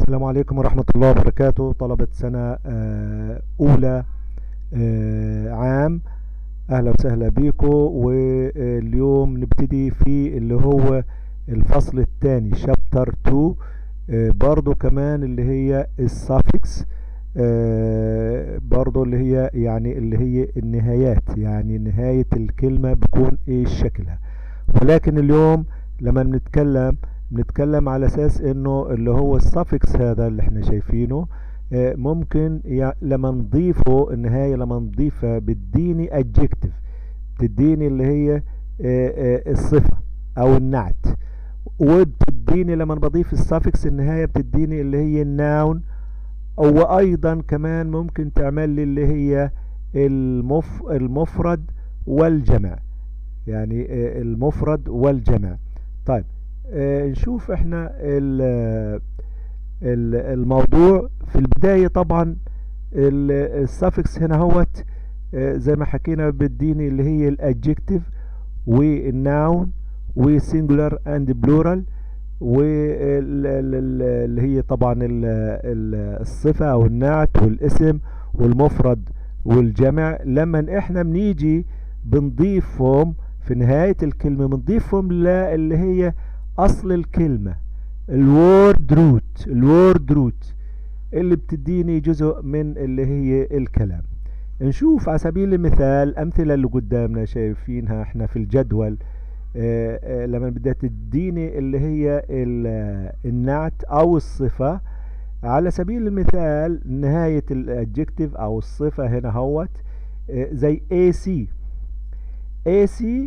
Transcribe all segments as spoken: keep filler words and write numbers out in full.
السلام عليكم ورحمة الله وبركاته. طلبة سنة آه، أولى آه، عام، أهلا وسهلا بيكم. واليوم نبتدي في اللي هو الفصل الثاني شابتر اتنين، آه، برضو كمان اللي هي السافكس، برضو اللي هي يعني اللي هي النهايات، يعني نهاية الكلمة بيكون ايه شكلها. ولكن اليوم لما بنتكلم بنتكلم على اساس انه اللي هو السافكس هذا اللي احنا شايفينه آه، ممكن يع- لما نضيفه النهاية، لما نضيفها بتديني adjective، بتديني اللي هي آه، آه، الصفة او النعت. وبتديني لما بضيف السافكس النهاية بتديني اللي هي الناون. وايضا كمان ممكن تعمل لي اللي هي المف المفرد والجمع، يعني آه، المفرد والجمع. طيب، آه، نشوف احنا ال- ال- الموضوع في البداية. طبعا السافكس هنا هوت آه، زي ما حكينا بتديني اللي هي الادجكتيف والناون وسينجولار اند بلورال، واللي هي طبعا ال- ال- الصفة او النعت والاسم والمفرد والجمع. لما احنا بنيجي بنضيفهم في نهاية الكلمة بنضيفهم اللي هي اصل الكلمة، الوورد روت الوورد روت اللي بتديني جزء من اللي هي الكلام. نشوف على سبيل المثال الأمثلة اللي قدامنا شايفينها احنا في الجدول. آه، آه، لما بدها تديني اللي هي ال- النعت أو الصفة، على سبيل المثال نهاية الادجكتيف أو الصفة هنا هوت آه، زي اي سي اي سي،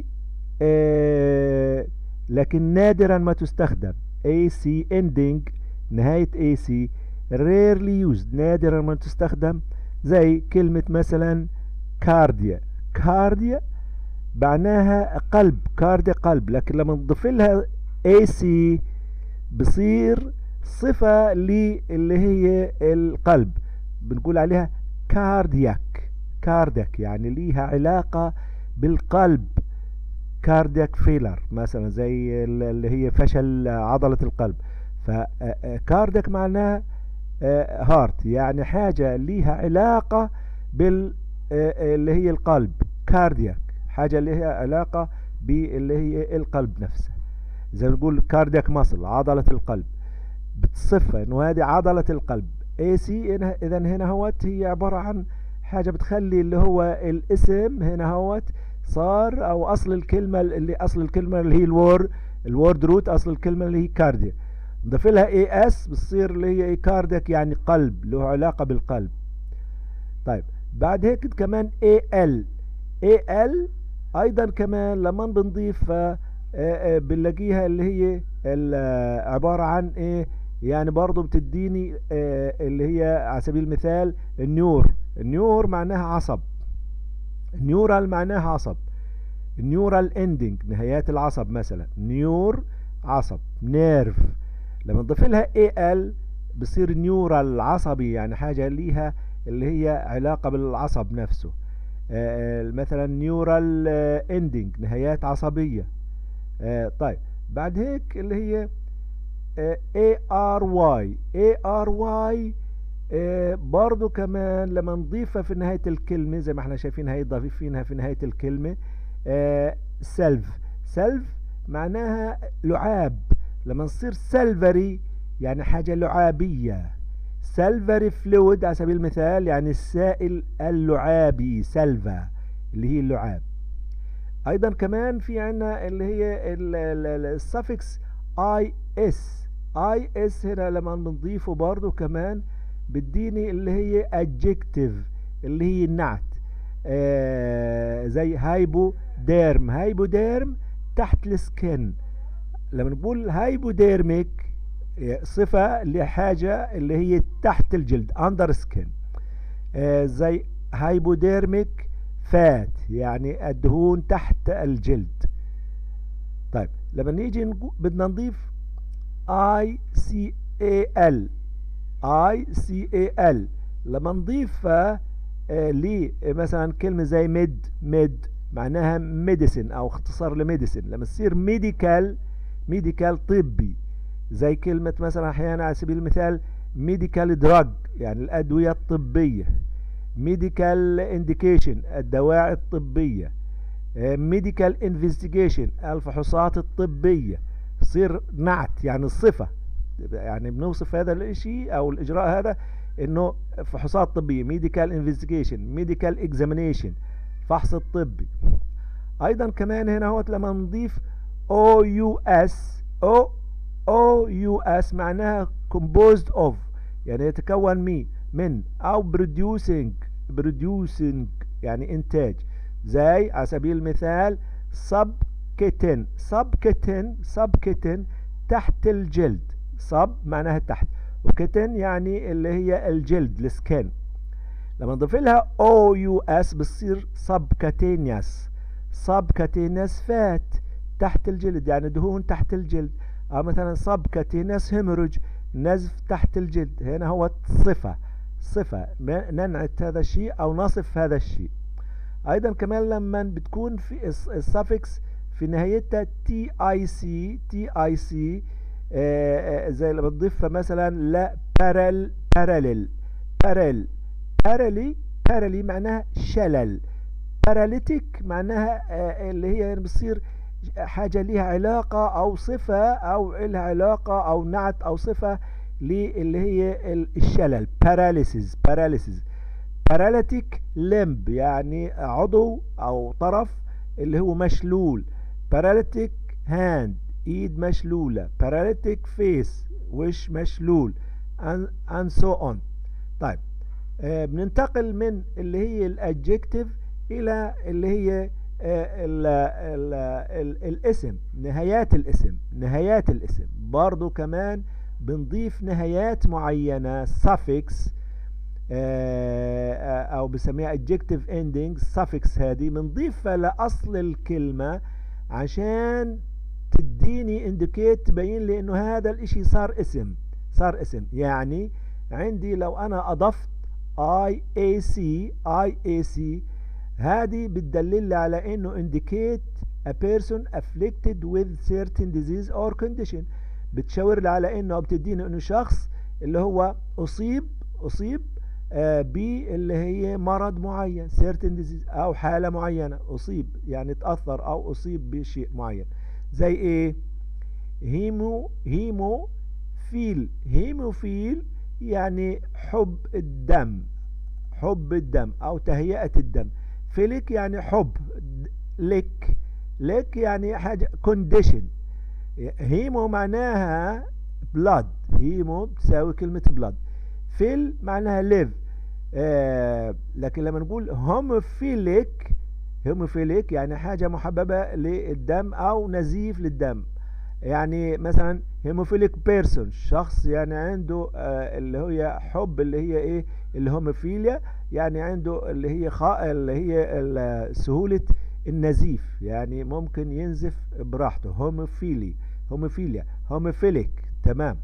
لكن نادرا ما تستخدم. اي سي ending، نهاية اي سي rarely used، نادرا ما تستخدم. زي كلمة مثلا كارديا كارديا معناها قلب، كارديا قلب، لكن لما نضيف لها اي سي بصير صفة اللي هي القلب، بنقول عليها كاردياك. كاردياك يعني ليها علاقة بالقلب، كاردياك فيلر مثلا، زي اللي هي فشل عضلة القلب. فكاردياك معناها هارت، يعني حاجة ليها علاقة بال آه، اللي هي القلب. كاردياك حاجة ليها علاقة باللي هي القلب نفسه، زي ما نقول كاردياك ماسل، عضلة القلب، بتصفى انه هذه عضلة القلب. اي سي اذا هنا هوت هي عبارة عن حاجة بتخلي اللي هو الاسم هنا هوت صار، او اصل الكلمة اللي اصل الكلمة اللي هي الوورد الوورد روت، اصل الكلمة اللي هي كارديا، نضيف لها اي اس بتصير اللي هي اي كاردياك، يعني قلب، له علاقة بالقلب. طيب بعد هيك كمان اي ال اي ال ايضا كمان لما بنضيف آه، آه، بنلاقيها اللي هي ال- آه، عبارة عن ايه، يعني برضو بتديني آه، اللي هي على سبيل المثال النيور. النيور معناها عصب، نيورال معناها عصب، نيورال اندنج نهايات العصب، مثلا نيور عصب، نيرف. لما نضيف لها اي ال بصير نيورال عصبي، يعني حاجة ليها اللي هي علاقة بالعصب نفسه. آه، مثلا نيورال اندنج نهايات عصبية. آه، طيب بعد هيك اللي هي اي ار واي اي ار واي برضو كمان لما نضيفها في نهاية الكلمة زي ما احنا شايفين هي ضايفينها في نهاية الكلمة. سيلف سيلف معناها لعاب، لما نصير سيلفري يعني حاجة لعابية. سيلفري فلويد على سبيل المثال يعني السائل اللعابي، سيلفا اللي هي اللعاب. ايضا كمان في عنا اللي هي السفكس اي اس اي اس هنا لما بنضيفه برضو كمان بتديني اللي هي adjective اللي هي النعت. آه زي هايبو ديرم هايبو ديرم تحت السكن. لما نقول هايبوديرميك صفة لحاجة اللي هي تحت الجلد اندر سكن. آه زي هايبوديرميك فات يعني الدهون تحت الجلد. طيب لما نيجي نقو- بدنا نضيف اي سي اي ال اي سي اي ال لما نضيفها آه لي مثلا كلمة زي ميد ميد معناها ميديسن او اختصار لميديسن، لما تصير ميديكال ميديكال طبي. زي كلمة مثلا احيانا على سبيل المثال medical drug يعني الأدوية الطبية، medical indication الدواعي الطبية، medical investigation الفحوصات الطبية. تصير نعت يعني الصفة، يعني بنوصف هذا الاشي او الاجراء هذا انه فحوصات طبية، medical investigation، medical examination الفحص الطبي. ايضا كمان هنا هو لما نضيف او يو اس، او او يو اس معناها composed of يعني يتكون مي من او producing، producing يعني انتاج. زي على سبيل المثال subkitten، subkitten subkitten تحت الجلد، sub معناها تحت، وكتن يعني اللي هي الجلد السكن. لما نضيف لها او يو اس بتصير subcutaneous، subcutaneous فات تحت الجلد يعني دهون تحت الجلد، او مثلا subcutaneous hemorrhage نزف تحت الجلد. هنا هو صفة، صفة ننعت هذا الشيء او نصف هذا الشيء. ايضا كمان لما بتكون في السفكس في نهايتها تي اي سي، تي اي سي زي اللي بتضيفها مثلا لا بارل، باراليل، بارل، بارالي، بارالي معناها شلل، باراليتيك معناها آه اللي هي بتصير حاجة لها علاقة او صفة او لها علاقة او نعت او صفة اللي هي الشلل، باراليسيس، باراليسيس. باراليتيك لمب يعني عضو او طرف اللي هو مشلول، باراليتيك هاند ايد مشلولة، باراليتيك فيس وش مشلول، and so on. طيب آه بننتقل من اللي هي الادجكتيف الى اللي هي آه ال ال ال الاسم، نهايات الاسم، نهايات الاسم برضو كمان بنضيف نهايات معينة suffix او بسميها adjective ending suffix، هذه بنضيفها لاصل الكلمة عشان تديني indicate تبين لي انه هذا الاشي صار اسم، صار اسم. يعني عندي لو انا اضفت iac، iac هذه بتدلل لي على انه indicate a person afflicted with certain disease or condition، بتشاور لي على انه بتديني انه شخص اللي هو اصيب، اصيب آه باللي هي مرض معين certain disease او حالة معينة، اصيب يعني تأثر او اصيب بشيء معين. زي ايه؟ هيمو، هيمو فيل، هيموفيل يعني حب الدم، حب الدم او تهيئة الدم. فيلك يعني حب، لك، لك يعني حاجة condition. هيمو معناها blood، هيمو بتساوي كلمة blood. فيل معناها live. آه لكن لما نقول هوموفيليك، هوموفيليك يعني حاجة محببة للدم او نزيف للدم. يعني مثلا هيموفيليك بيرسون شخص يعني عنده آه اللي هي حب اللي هي ايه الهوموفيليا، يعني عنده اللي هي خاء اللي هي سهولة النزيف، يعني ممكن ينزف براحته. هوموفيلي، هوموفيليا، هوموفيليك. تمام.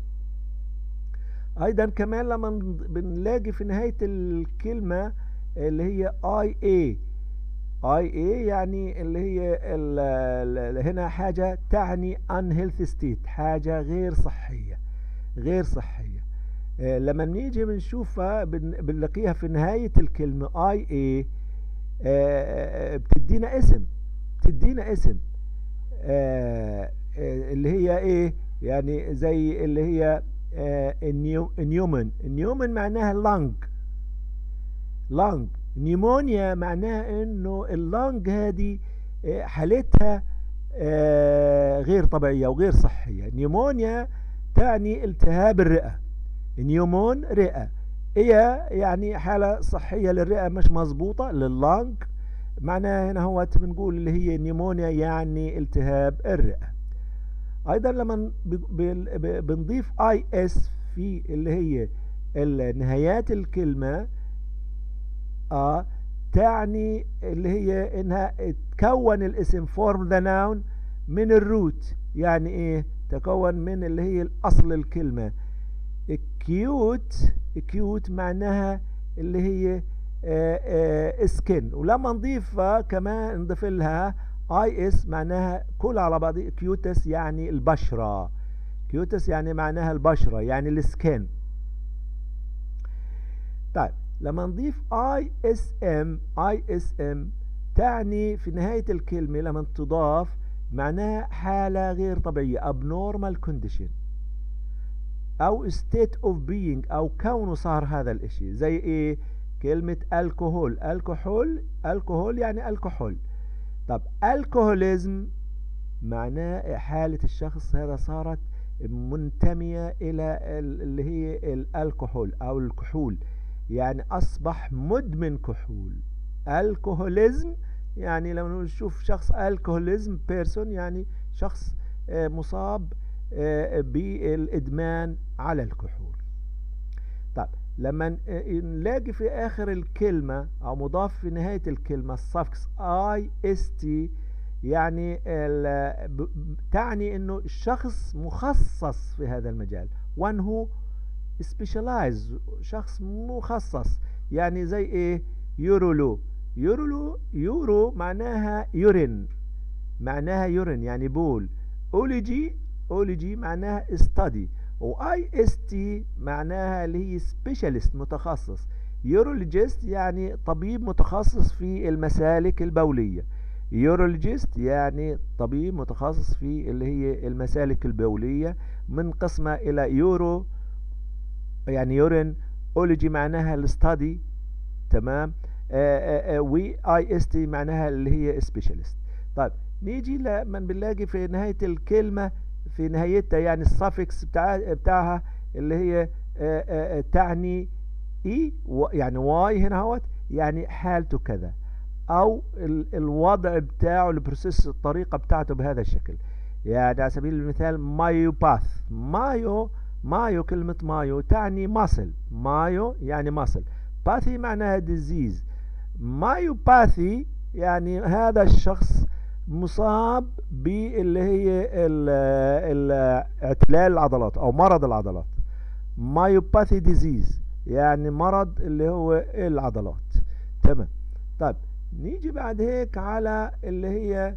ايضا كمان لما بنلاقي في نهاية الكلمة اللي هي اي اي، اي اي يعني اللي هي ال ال هنا حاجة تعني unhealthy state، حاجة غير صحية، غير صحية. آه لما نيجي بنشوفها بنلاقيها في نهاية الكلمة اي اي آه بتدينا اسم، بتدينا اسم آه آه اللي هي ايه يعني زي اللي هي نيومن، نيومن معناها لانج، لانج. نيمونيا معناها انه اللانج هذه حالتها غير طبيعية وغير صحية. نيمونيا تعني التهاب الرئة، نيومون رئة، هي يعني حالة صحية للرئة مش مظبوطة لللانج. معناها هنا هو بنقول اللي هي نيمونيا يعني التهاب الرئة. ايضا لما بنضيف اي اس في اللي هي نهايات الكلمة اه تعني اللي هي انها تكون الاسم form the noun من الروت. يعني ايه تكون من اللي هي الاصل الكلمة. cute، cute معناها اللي هي آه آه skin، ولما نضيفها كمان نضيف لها اي اس معناها كل على بعض. كيوتس يعني البشرة، كيوتس يعني معناها البشرة يعني السكين. طيب لما نضيف اي اس ام اي اس ام تعني في نهاية الكلمة لما تضاف معناها حالة غير طبيعية abnormal condition او state of being او كونه صار هذا الاشي. زي ايه؟ كلمة الكحول الكحول الكحول يعني الكحول. طب الكحوليزم معناه حالة الشخص هذا صارت منتمية الى اللي هي الكحول او الكحول، يعني اصبح مدمن كحول. الكحوليزم يعني لما نشوف شخص الكحوليزم بيرسون يعني شخص مصاب بالادمان على الكحول. طب لما نلاقي في اخر الكلمة او مضاف في نهاية الكلمة السفكس اي اس تي يعني تعني انه الشخص مخصص في هذا المجال، one who specialized، شخص مخصص. يعني زي ايه؟ يورولو يورولو يورو معناها يورين معناها يورين يعني بول. اولوجي اولوجي معناها study، واي اس تي معناها اللي هي سبيشالست متخصص. يورولوجيست يعني طبيب متخصص في المسالك البولية. يورولوجيست يعني طبيب متخصص في اللي هي المسالك البولية، من قسمة الى يورو يعني يورين، اولوجي معناها الستادي، تمام، وي اي اس تي معناها اللي هي سبيشالست. طيب نيجي لما بنلاقي في نهاية الكلمة في نهايتها يعني السافكس بتاع بتاعها اللي هي آآ آآ تعني اي يعني واي هنا اهوت يعني حالته كذا، او الوضع بتاعه البروسيس الطريقة بتاعته بهذا الشكل. يعني على سبيل المثال مايوباث مايو مايو كلمة مايو تعني ماسل، مايو يعني ماسل، باثي معناها ديزيز. مايوباثي يعني هذا الشخص مصاب باللي هي اعتلال العضلات او مرض العضلات. مايوباثي ديزيز يعني مرض اللي هو العضلات، تمام. طيب نيجي بعد هيك على اللي هي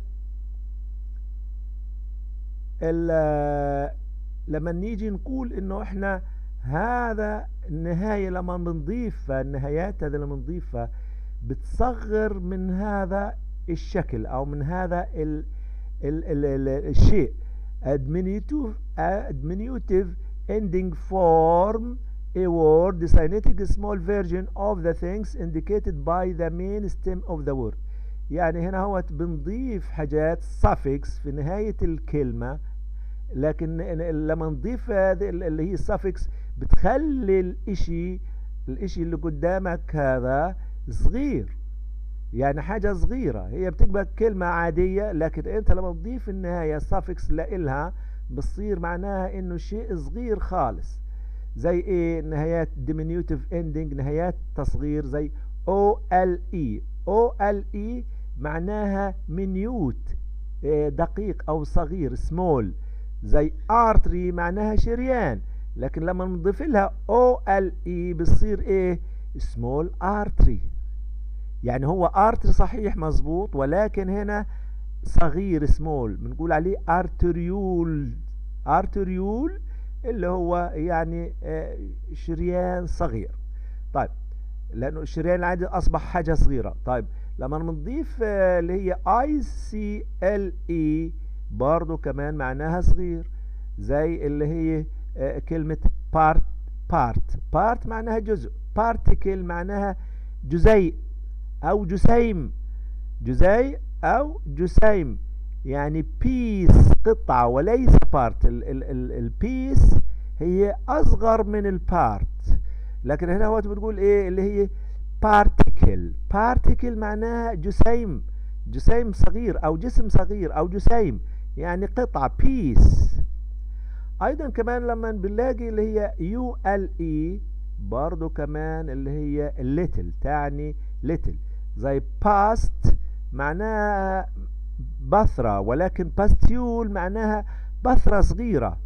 لما نيجي نقول انه احنا هذا النهاية لما بنضيفها النهايات هذا لما بنضيفها بتصغر من هذا الشكل او من هذا ال ال ال ال الشيء. diminutive diminutive ending form a word designating a small version of the things indicated by the main stem of the word. يعني هنا هو بنضيف حاجات suffix في نهاية الكلمة، لكن لما نضيف هذه اللي هي suffix بتخلي الاشي الاشي اللي قدامك هذا صغير، يعني حاجة صغيرة هي بتبقى كلمة عادية، لكن انت لما تضيف النهاية suffix لإلها بتصير معناها انه شيء صغير خالص. زي ايه؟ نهايات diminutive ending نهايات تصغير زي ole ole معناها minute دقيق او صغير small. زي artery معناها شريان، لكن لما نضيف لها ole بتصير ايه؟ small artery. يعني هو artery صحيح مظبوط، ولكن هنا صغير small بنقول عليه arteriole arteriole اللي هو يعني شريان صغير. طيب لانه الشريان العادي اصبح حاجة صغيرة. طيب لما نضيف اللي هي اي سي ال اي برضو كمان معناها صغير، زي اللي هي كلمة part part part معناها جزء، particle معناها جزيء او جسيم، جزيء او جسيم يعني piece قطعة وليس part. البيس هي اصغر من البارت، لكن هنا هو بتقول ايه اللي هي particle particle معناها جسيم، جسيم صغير او جسم صغير او جسيم يعني قطعة piece. ايضا كمان لما بنلاقي اللي هي يو ال اي برضو كمان اللي هي little تعني little، زي past معناها بثرة، ولكن باستيول معناها بثرة صغيرة.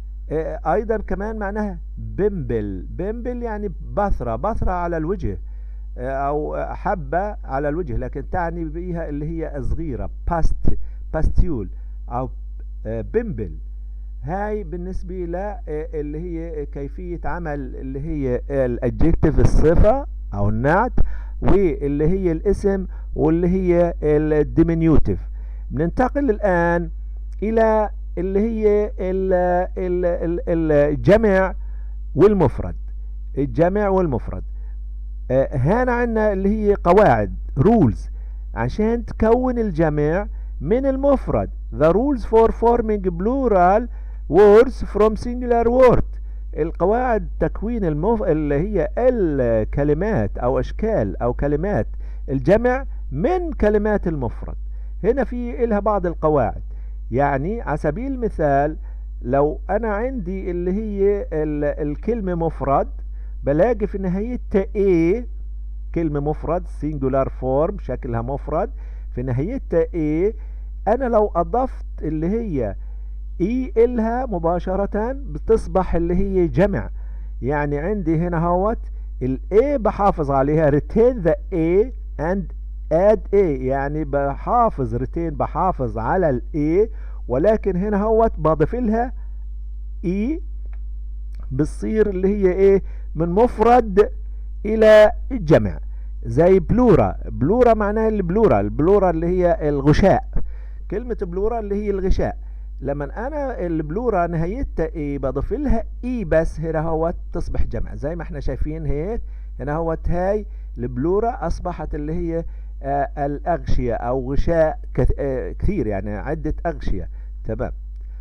ايضا كمان معناها بمبل بمبل يعني بثرة بثرة على الوجه او حبة على الوجه، لكن تعني بها اللي هي صغيرة باست باستيول او بمبل. هاي بالنسبة ل اللي هي كيفية عمل اللي هي الادجكتيف الصفة او النعت، واللي هي الاسم، واللي هي الديمينيوتيف. بننتقل الان الى اللي هي ال ال ال الجمع والمفرد. الجمع والمفرد آه، هنا عندنا اللي هي قواعد رولز عشان تكون الجمع من المفرد. The rules for forming plural words from singular word. القواعد تكوين المف... اللي هي الكلمات او اشكال او كلمات الجمع من كلمات المفرد. هنا في إلها بعض القواعد. يعني على سبيل المثال لو انا عندي اللي هي ال... الكلمة مفرد، بلاقي في نهايتها A، كلمة مفرد singular form شكلها مفرد، في نهايتها A. انا لو اضفت اللي هي اي إلها مباشرة بتصبح اللي هي جمع. يعني عندي هنا هوت ال A بحافظ عليها retain the A and add A، يعني بحافظ retain بحافظ على ال A، ولكن هنا هوت بضيف لها E بتصير اللي هي ايه من مفرد الى الجمع. زي بلورا. بلورا معناها البلورا، البلورا اللي هي الغشاء. كلمة بلورا اللي هي الغشاء. لما انا البلورا نهايتها ايه بضيف لها اي بس، هنا هو تصبح جمع زي ما احنا شايفين هيك. هنا هو هاي البلورا اصبحت اللي هي آه الاغشية او غشاء آه كثير، يعني عدة اغشية. تمام.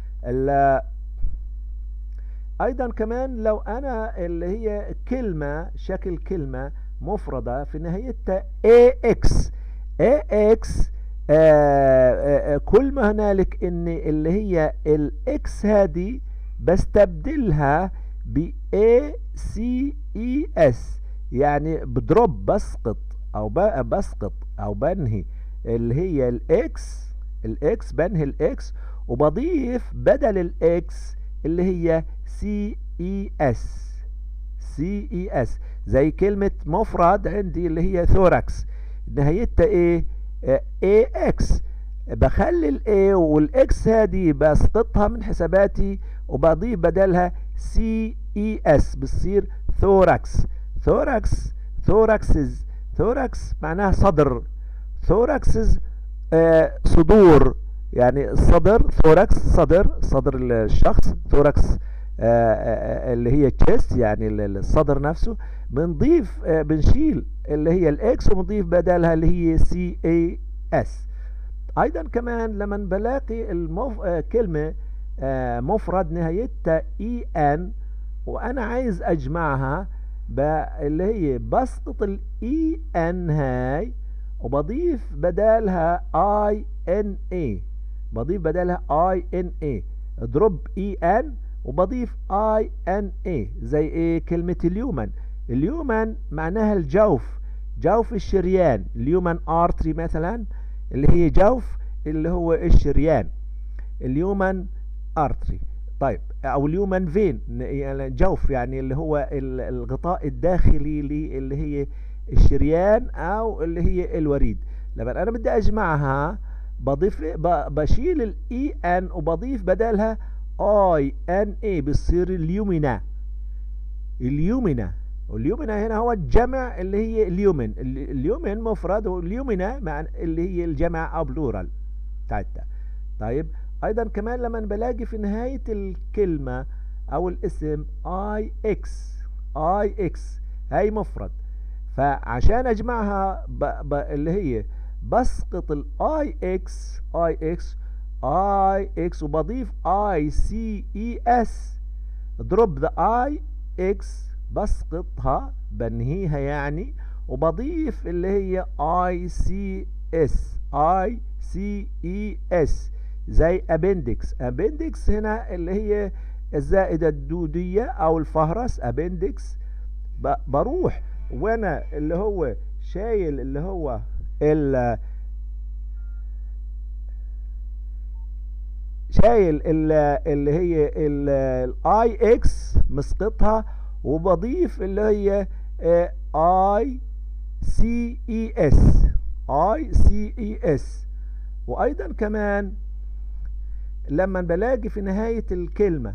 ايضا كمان لو انا اللي هي كلمة شكل كلمة مفردة في نهايتها اكس اكس آآ آآ كل ما هنالك ان اللي هي الاكس هذه بستبدلها ب اي سي اي اس، يعني بضرب بسقط او بسقط او بنهي اللي هي الاكس الاكس بنهي الاكس وبضيف بدل الاكس اللي هي سي اي اس سي اي اس. زي كلمة مفرد عندي اللي هي ثوركس نهايتها ايه اي اكس، بخلي الاي والاكس هذه بسقطها من حساباتي وبضيف بدلها سي اي اس بتصير ثوركس. ثوركس ثوركسز ثوركس معناها صدر. ثوركسز آه صدور، يعني الصدر ثوركس صدر صدر الشخص. ثوركس آه اللي هي تشيست يعني الصدر نفسه. بنضيف آه بنشيل اللي هي الاكس وبنضيف بدلها اللي هي سي اي اس. ايضا كمان لما بلاقي المف... آه كلمة آه مفرد نهايتها اي ان وانا عايز اجمعها اللي هي بسقط الاي ان هاي وبضيف بدالها اي ان اي بضيف بدالها اي ان اي اضرب اي ان وبضيف اي ان اي. زي ايه كلمة اليومن. اليومن معناها الجوف، جوف الشريان. اليومن ارتري مثلا اللي هي جوف اللي هو الشريان، اليومن ارتري. طيب او اليومن فين يعني جوف يعني اللي هو الغطاء الداخلي اللي هي الشريان او اللي هي الوريد. لما انا بدي اجمعها بضيف بشيل الاي ان وبضيف بدلها اي ان اي بتصير اليومنا. اليومنا واليومنا هنا هو الجمع اللي هي اليومن. اليومن مفرد واليومنا مع اللي هي الجمع او بلورال بتاعتها. طيب ايضا كمان لما بلاقي في نهاية الكلمة او الاسم اي اكس اي اكس هاي مفرد، فعشان اجمعها ب... ب... اللي هي بسقط الاي اكس اي اكس اي اكس وبضيف اي سي اي اس اضرب ذا اي اكس بسقطها بنهيها يعني وبضيف اللي هي اي سي اس اي سي اي اس. زي appendix. appendix هنا اللي هي الزائدة الدودية او الفهرس appendix. بروح وانا اللي هو شايل اللي هو ال شايل اللي هي الاي اكس مسقطها وبضيف اللي هي اي سي اي اس اي سي اي اس. وايضا كمان لما بلاقي في نهاية الكلمة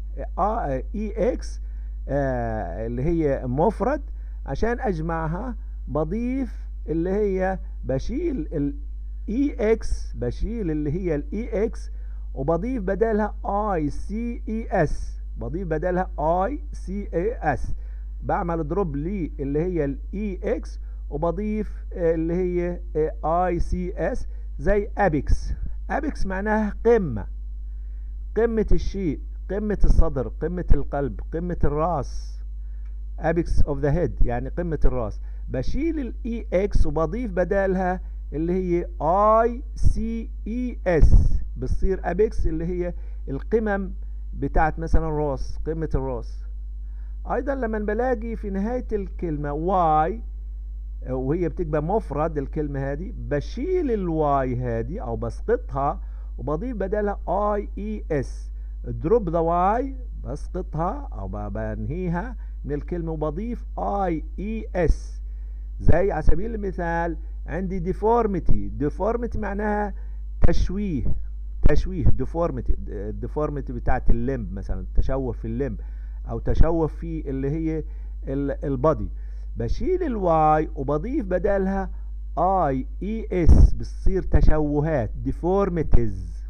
اي اكس اللي هي مفرد، عشان اجمعها بضيف اللي هي بشيل الاي اكس، بشيل اللي هي الاي اكس وبضيف بدالها اي سي اي اس، بضيف بدالها اي سي اي اس، بعمل دروب لي اللي هي الاي اكس وبضيف اللي هي اي سي اس، زي ابيكس. ابيكس معناها قمة، قمة الشيء، قمة الصدر، قمة القلب، قمة الراس. apex of the head يعني قمة الراس. بشيل الاي اكس وبضيف بدالها اللي هي اي سي اي اس، بتصير apex اللي هي القمم بتاعت مثلا الراس، قمة الراس. ايضا لما بلاقي في نهاية الكلمة واي وهي بتبقى مفرد الكلمة هذه، بشيل الواي هذه او بسقطها وبضيف بدالها اي اي اس، دروب ذا واي، بسقطها او بنهيها من الكلمة وبضيف اي اي اس. زي على سبيل المثال عندي ديفورميتي، ديفورميتي معناها تشويه، تشويه ديفورميتي، الديفورميتي بتاعت اللمب مثلا، تشوه في اللمب او تشوه في اللي هي البادي، بشيل الواي وبضيف بدالها اي اي اس، بتصير تشوهات ديفورميتيز.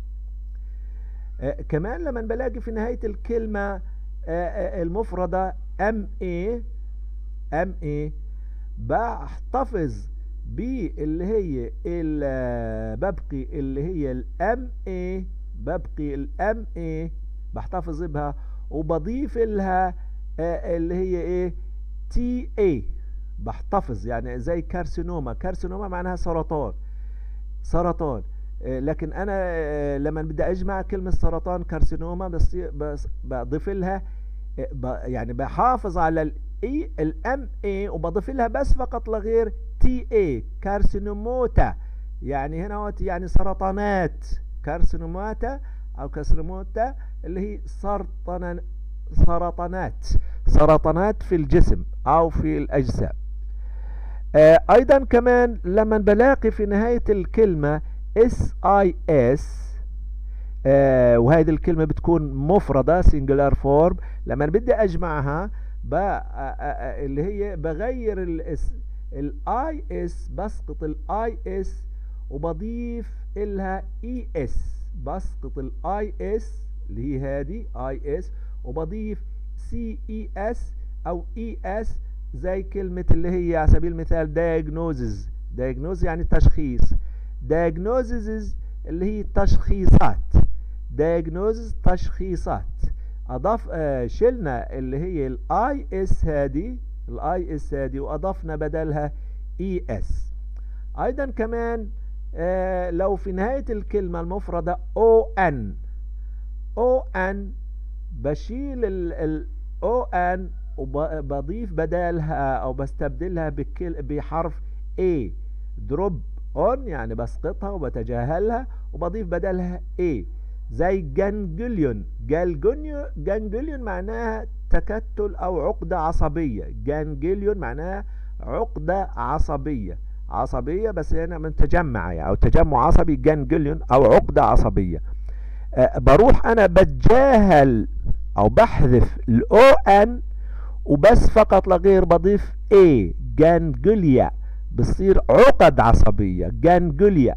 آه كمان لما بلاقي في نهاية الكلمة آه آه المفردة ام اي، ام اي بحتفظ باللي هي ببقي اللي هي الام اي، ببقي الام اي بحتفظ بها وبضيف لها آه اللي هي ايه تي اي، بحتفظ يعني زي كارسينوما، كارسينوما معناها سرطان، سرطان. لكن انا لما بدي اجمع كلمة سرطان كارسينوما بس بضيف لها يعني بحافظ على الاي الام اي وبضيف لها بس فقط لغير تي اي، كارسينوموتا يعني هنا يعني سرطانات، كارسينوماتا او كارسينوموتا اللي هي سرطان، سرطانات، سرطانات في الجسم او في الاجسام. آه ايضا كمان لما بلاقي في نهاية الكلمة اس اي اس آه وهذه الكلمة بتكون مفردة singular form، لما بدي اجمعها ب آه آه اللي هي بغير الاس الاي اس، بسقط الاي اس وبضيف لها اي اس، بسقط الاي اس اللي هي هذه اي اس وبضيف سي اي اس او اي اس، زي كلمة اللي هي على سبيل المثال diagnosis، diagnosis يعني تشخيص، diagnoses اللي هي تشخيصات، diagnosis تشخيصات. اضاف آه شلنا اللي هي الاي اس هذه، الاي اس هذه واضفنا بدلها اي اس. ايضا كمان آه لو في نهاية الكلمة المفردة او ان، او ان بشيل ال او ان وبضيف بدالها او بستبدلها بكل بحرف A، دروب اون يعني بسقطها وبتجاهلها وبضيف بدالها A، زي جانجليون، جانجليون جانجليون معناها تكتل او عقدة عصبية، جانجليون معناها عقدة عصبية، عصبية بس هنا من تجمع يعني او تجمع عصبي، جانجليون او عقدة عصبية. أه بروح انا بتجاهل او بحذف الاو ان وبس فقط لغير بضيف A، جانجليا، بصير عقد عصبية، جانجليا.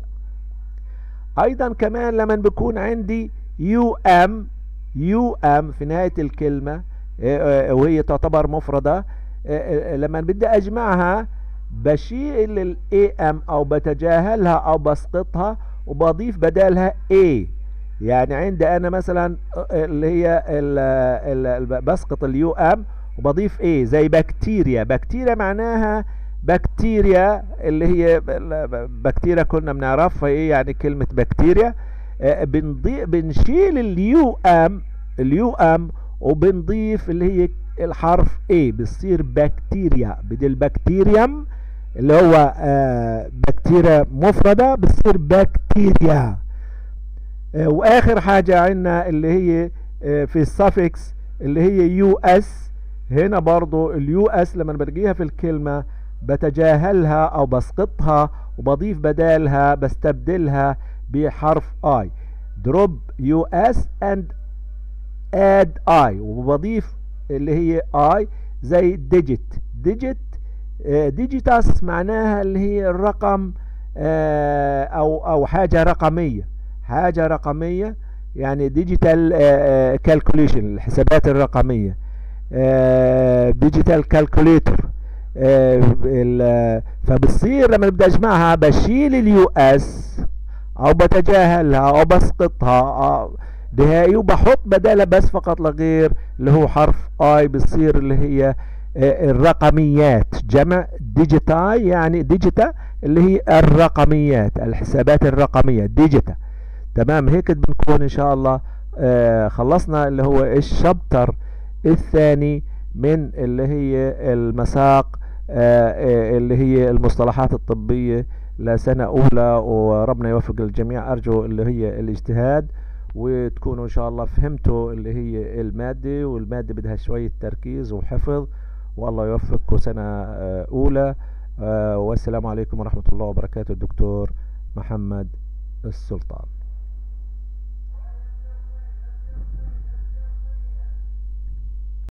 ايضا كمان لما بيكون عندي يو ام، يو ام في نهاية الكلمة وهي تعتبر مفردة، لما بدي اجمعها بشيل الاي ام او بتجاهلها او بسقطها وبضيف بدالها A، يعني عندي انا مثلا اللي هي ال ال بسقط اليو ام وبضيف ايه، زي بكتيريا، بكتيريا معناها بكتيريا اللي هي بكتيريا كنا بنعرفها ايه يعني كلمة بكتيريا. آه بنضيف بنشيل اليو ام، اليو ام وبنضيف اللي هي الحرف ايه، بتصير بكتيريا، بدل بكتيريم اللي هو آه بكتيريا مفردة بتصير بكتيريا. آه واخر حاجة عندنا اللي هي آه في السافكس اللي هي يو اس، هنا برضو اليو اس لما بلاقيها في الكلمة بتجاهلها او بسقطها وبضيف بدالها بستبدلها بحرف اي، drop us and add I، وبضيف اللي هي I زي digit. digit ديجيتاس معناها اللي هي الرقم، او او حاجة رقمية، حاجة رقمية يعني ديجيتال كالكوليشن، الحسابات الرقمية، ديجيتال كالكوليتر. فبتصير لما بدي اجمعها بشيل اليو اس او بتجاهلها او بسقطها نهائي، وبحط بدالها بس فقط لغير اللي هو حرف اي، بتصير اللي هي الرقميات، جمع ديجيتاي يعني ديجيتا اللي هي الرقميات، الحسابات الرقمية ديجيتا. تمام، هيك بنكون ان شاء الله آه خلصنا اللي هو الشابتر الثاني من اللي هي المساق آه اللي هي المصطلحات الطبية لسنة أولى، وربنا يوفق الجميع. أرجو اللي هي الاجتهاد، وتكونوا إن شاء الله فهمتوا اللي هي المادة، والمادة بدها شوية تركيز وحفظ، والله يوفقكم سنة أولى. والسلام عليكم ورحمة الله وبركاته. الدكتور محمد السلطان.